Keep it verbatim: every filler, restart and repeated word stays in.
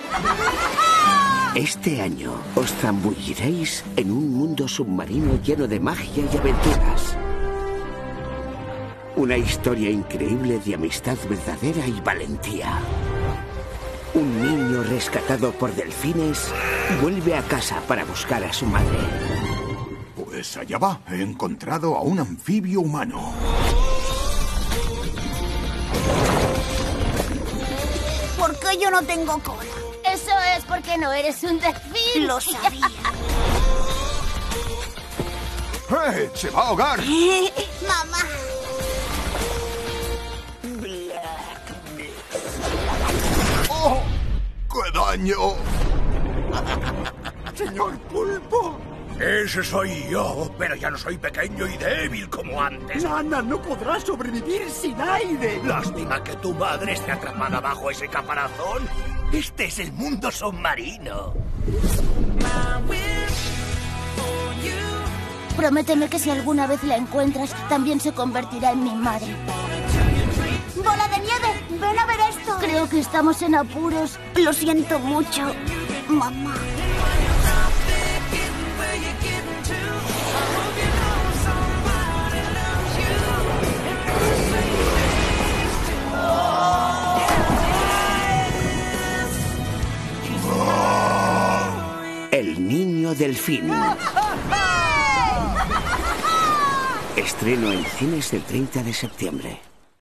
Este año os zambulliréis en un mundo submarino lleno de magia y aventuras. Una historia increíble de amistad verdadera y valentía. Un niño rescatado por delfines vuelve a casa para buscar a su madre. Pues allá va, he encontrado a un anfibio humano. ¿Por qué yo no tengo cola? Eso es porque no eres un delfín. Lo sabía. ¡Eh! ¡Se va a ahogar! Mamá. ¡Oh! ¡Qué daño! ¡Señor Pulpo! Ese soy yo, pero ya no soy pequeño y débil como antes. Nana no podrá sobrevivir sin aire. Lástima que tu madre esté atrapada bajo ese caparazón. Este es el mundo submarino. Prométeme que si alguna vez la encuentras, también se convertirá en mi madre. ¡Bola de nieve! ¡Ven a ver esto! Creo que estamos en apuros. Lo siento mucho, mamá. El niño delfín. Estreno en cines el treinta de septiembre.